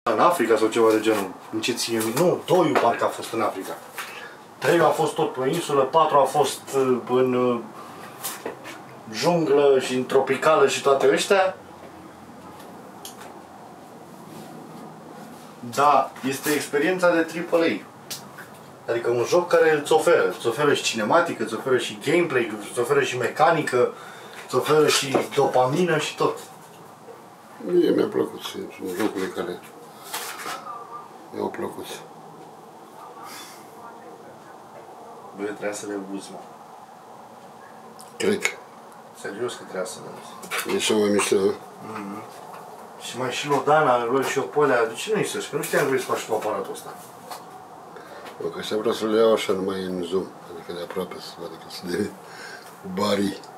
în Africa sau ceva de genul. În ce ține? Nu, 2 parcă a fost în Africa. 3 a fost tot pe insulă, 4 a fost în junglă și în tropicală și toate ăștia. Da, este experiența de AAA. Adică un joc care îți oferă și cinematică, îți oferă și gameplay, îți oferă și mecanică, îți oferă și dopamină și tot. Mie mi-a plăcut, sunt jocurile care mi-au plăcut. Bă, trebuia să le uzi, mă. Cred că. Serios că trebuia să le uzi. E cea mai mișto, nu? Și mai și Lodana, lor și Opolea, de ce nu-i să-și? Că nu știam că vrei să faci cu aparatul ăsta. Bă, că așa vreau să le iau așa numai în zoom, adică de aproape, să vadă că sunt de barii.